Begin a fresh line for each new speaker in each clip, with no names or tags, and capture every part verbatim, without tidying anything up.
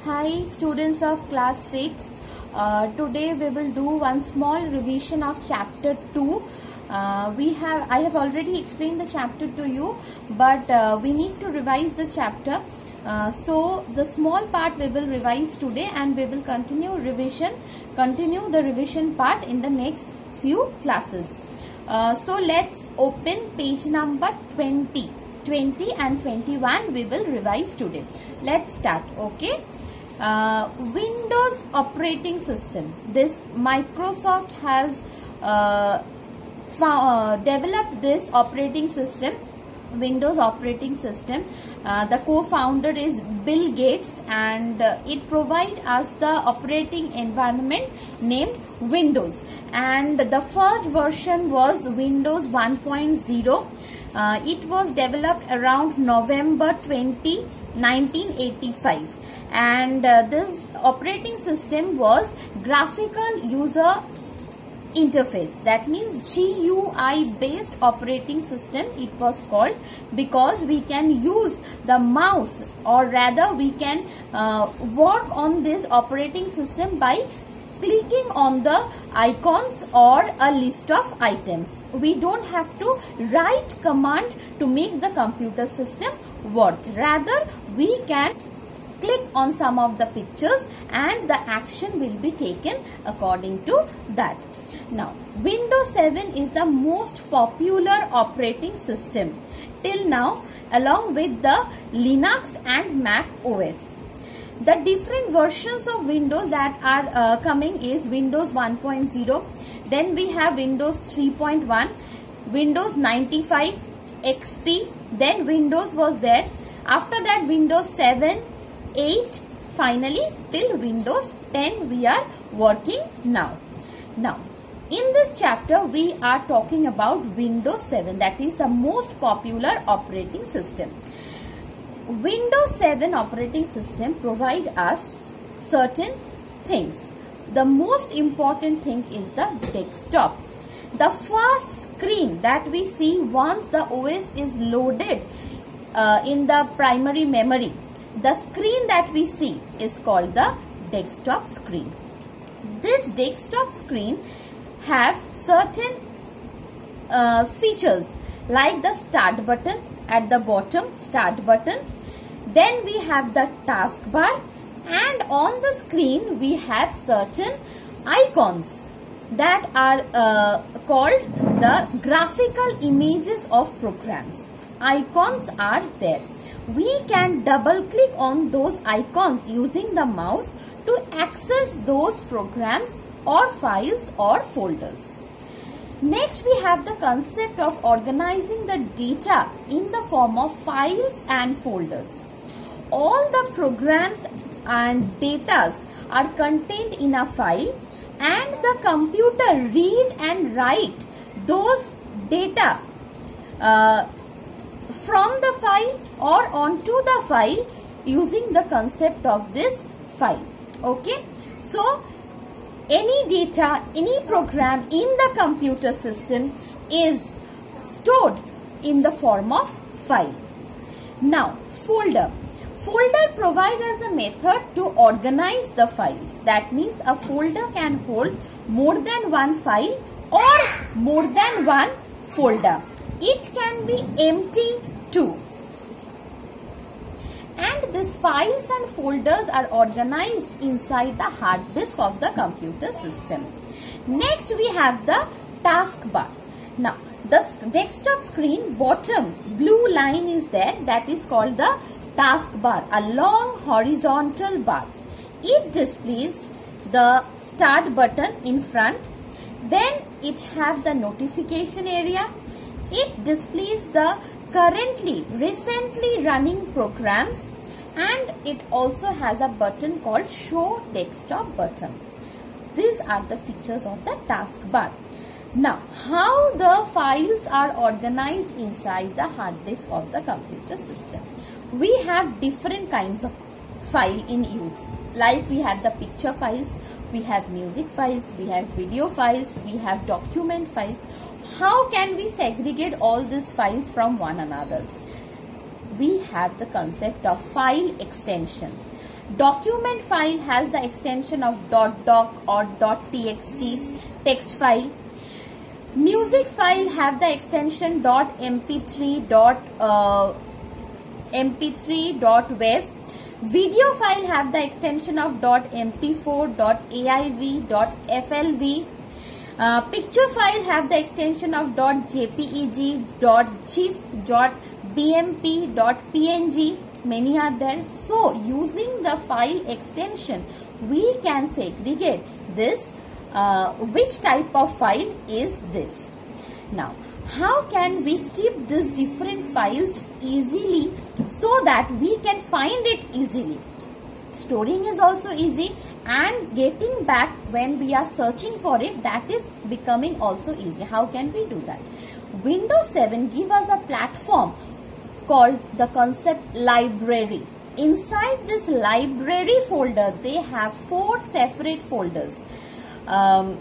Hi students of class six. Uh, today we will do one small revision of chapter two. Uh, we have I have already explained the chapter to you, but uh, we need to revise the chapter. Uh, so the small part we will revise today, and we will continue revision, continue the revision part in the next few classes. Uh, so let's open page number twenty. twenty and twenty-one we will revise today. Let's start. Okay. Uh, Windows operating system. This Microsoft has uh, uh, developed this operating system, Windows operating system. Uh, the co-founder is Bill Gates, and uh, it provides us the operating environment named Windows. And the first version was Windows one point zero. Uh, it was developed around November twentieth, nineteen eighty-five. And uh, this operating system was graphical user interface. That means G U I based operating system it was called, because we can use the mouse, or rather we can uh, work on this operating system by clicking on the icons or a list of items. We don't have to write command to make the computer system work. Rather, we can click on some of the pictures and the action will be taken according to that. Now, Windows seven is the most popular operating system till now, along with the Linux and Mac O S. The different versions of Windows that are uh, coming is Windows one point zero, then we have Windows three point one, Windows ninety-five, X P, then Windows was there. After that, Windows seven, eight, finally till Windows ten we are working now. Now, in this chapter we are talking about Windows seven, that is the most popular operating system. Windows seven operating system provide us certain things. The most important thing is the desktop. The first screen that we see once the O S is loaded uh, in the primary memory, the screen that we see is called the desktop screen. This desktop screen have certain uh, features like the start button at the bottom, start button. Then we have the taskbar, and on the screen we have certain icons that are uh, called the graphical images of programs. Icons are there. We can double click on those icons using the mouse to access those programs or files or folders. Next, we have the concept of organizing the data in the form of files and folders. All the programs and data are contained in a file, and the computer read and write those data uh, from the file or onto the file using the concept of this file. Okay, so any data, any program in the computer system is stored in the form of file. Now, folder. Folder provides us a method to organize the files. That means a folder can hold more than one file or more than one folder. It can be empty too. And these files and folders are organized inside the hard disk of the computer system. Next, we have the taskbar. Now, the desktop screen bottom blue line is there, that is called the taskbar, a long horizontal bar. It displays the start button in front. Then it has the notification area. It displays the currently, recently running programs, and it also has a button called Show Desktop button. These are the features of the taskbar. Now, how the files are organized inside the hard disk of the computer system? We have different kinds of file in use. Like we have the picture files, we have music files, we have video files, we have document files. How can we segregate all these files from one another? We have the concept of file extension. Document file has the extension of .doc or .txt text file. Music file have the extension .m p three, uh, m p three, .wav. Video file have the extension of .m p four, .aiv, .flv. Uh, picture file have the extension of .jpeg, .gif, .bmp, .png. Many are there. So, using the file extension, we can segregate this, uh, which type of file is this. Now, how can we keep these different files easily so that we can find it easily? Storing is also easy, and getting back when we are searching for it, that is becoming also easy. How can we do that? Windows seven gives us a platform called the concept library. Inside this library folder, they have four separate folders. Um,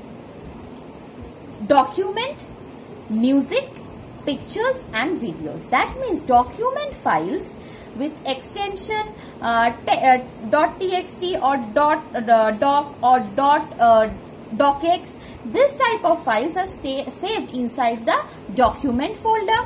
document, music, pictures and videos. That means document files with extension uh, uh, .txt or dot, uh, .doc or dot, uh, .docx. This type of files are stay, saved inside the document folder.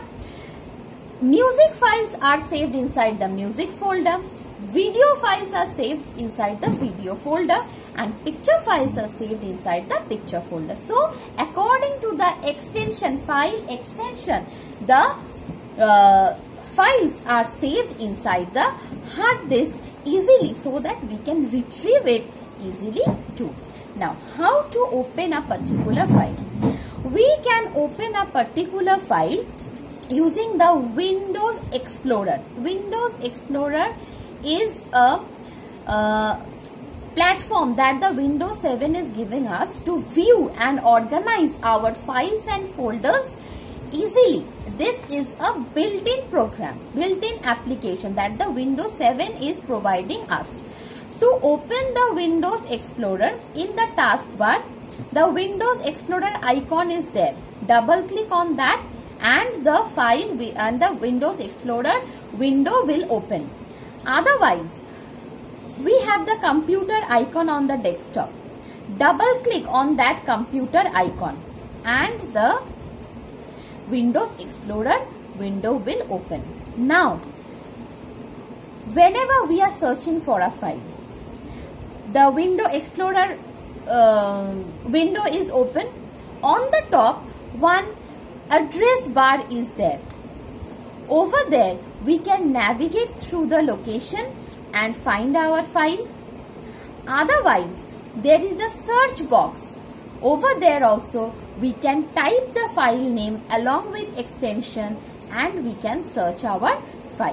Music files are saved inside the music folder. Video files are saved inside the video folder. And picture files are saved inside the picture folder. So, according to the extension, file extension, the uh, files are saved inside the hard disk easily so that we can retrieve it easily too. Now, how to open a particular file? We can open a particular file using the Windows Explorer. Windows Explorer is a uh, platform that the Windows seven is giving us to view and organize our files and folders easily. This is a built-in program, built-in application that the Windows seven is providing us. To open the Windows Explorer, in the taskbar, the Windows Explorer icon is there. Double click on that and the file and the Windows Explorer window will open. Otherwise, we have the computer icon on the desktop. Double click on that computer icon and the Windows Explorer window will open. Now, whenever we are searching for a file, the Windows Explorer uh, window is open. On the top, one address bar is there. Over there, we can navigate through the location and find our file. Otherwise, there is a search box. Over there also, we can type the file name along with extension and we can search our file.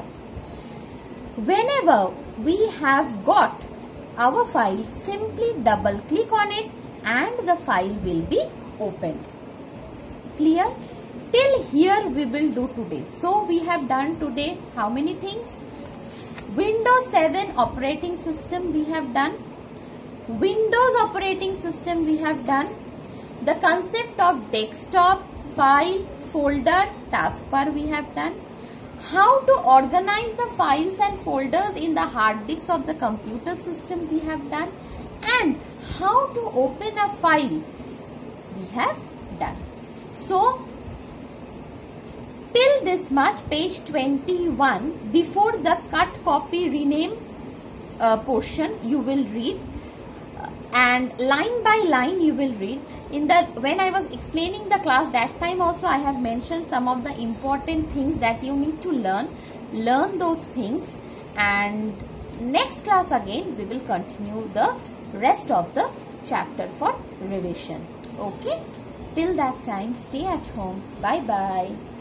Whenever we have got our file, simply double click on it and the file will be opened. Clear? Till here we will do today. So we have done today how many things? Windows seven operating system we have done. Windows operating system we have done. The concept of desktop, file, folder, taskbar we have done. How to organize the files and folders in the hard disks of the computer system we have done. And how to open a file we have done. So, till this much, page twenty-one, before the cut, copy, rename uh, portion, you will read. Uh, and line by line you will read. In the when I was explaining the class, that time also I have mentioned some of the important things that you need to learn. Learn those things, and next class again we will continue the rest of the chapter for revision. Okay? Till that time, stay at home. Bye bye.